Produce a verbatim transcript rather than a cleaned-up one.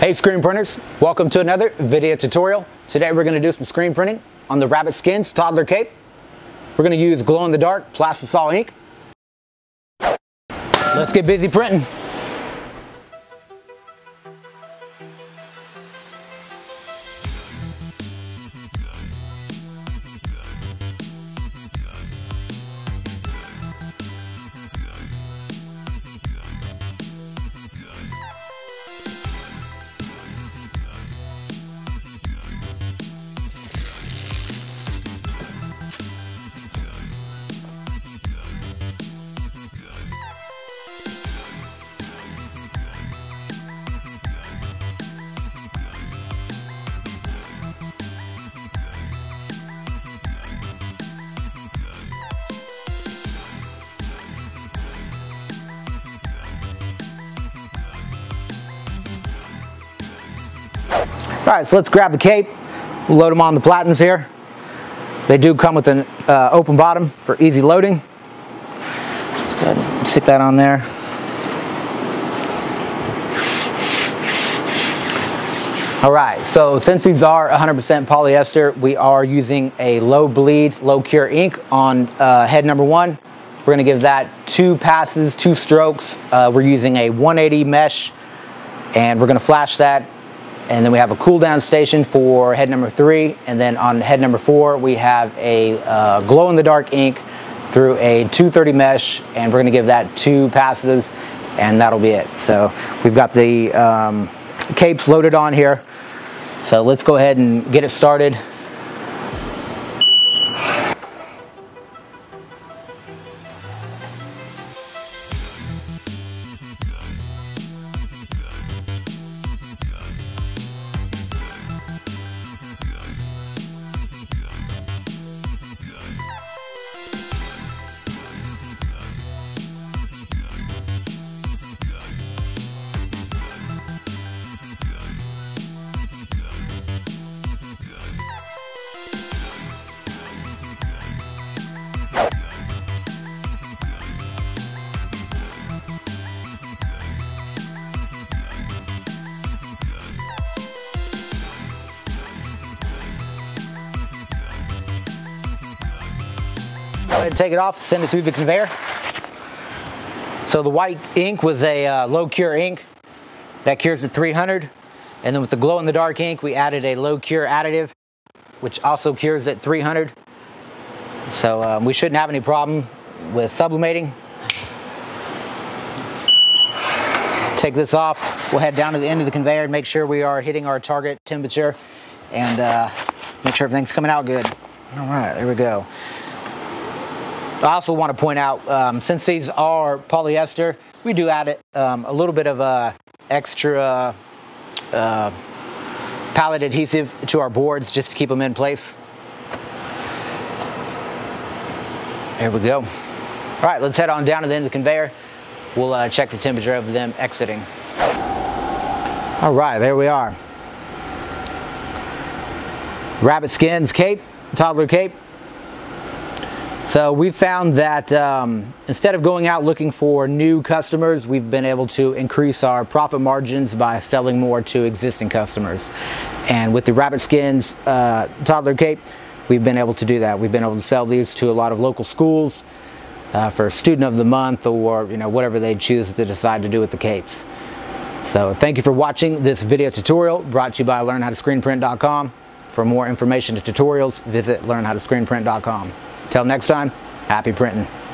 Hey screen printers, welcome to another video tutorial. Today we're going to do some screen printing on the Rabbit Skins toddler cape. We're going to use glow-in-the-dark plastisol ink. Let's get busy printing. Alright, so let's grab the cape, we'll load them on the platens here. They do come with an uh, open bottom for easy loading. Let's go ahead and stick that on there. Alright, so since these are one hundred percent polyester, we are using a low bleed, low cure ink on uh, head number one. We're going to give that two passes, two strokes. Uh, we're using a one eighty mesh, and we're going to flash that. And then we have a cool down station for head number three, and then on head number four we have a uh, glow in the dark ink through a two thirty mesh, and we're going to give that two passes, and that'll be it. So we've got the um, capes loaded on here, so let's go ahead and get it started. Go ahead and take it off, send it through the conveyor. So the white ink was a uh, low cure ink that cures at three hundred, and then with the glow in the dark ink we added a low cure additive which also cures at three hundred. So um, we shouldn't have any problem with sublimating. Take this off, we'll head down to the end of the conveyor and make sure we are hitting our target temperature, and uh, make sure everything's coming out good. All right, there we go. I also want to point out, um, since these are polyester, we do add it, um, a little bit of uh, extra uh, palette adhesive to our boards just to keep them in place. There we go. All right, let's head on down to the end of the conveyor. We'll uh, check the temperature of them exiting. All right, there we are. Rabbit Skins cape, toddler cape. So we found that um, instead of going out looking for new customers, we've been able to increase our profit margins by selling more to existing customers. And with the Rabbit Skins uh, toddler cape, we've been able to do that. We've been able to sell these to a lot of local schools uh, for student of the month, or you know, whatever they choose to decide to do with the capes. So thank you for watching this video tutorial brought to you by learn how to screen print dot com. For more information and tutorials, visit learn how to screen print dot com. Till next time, happy printing.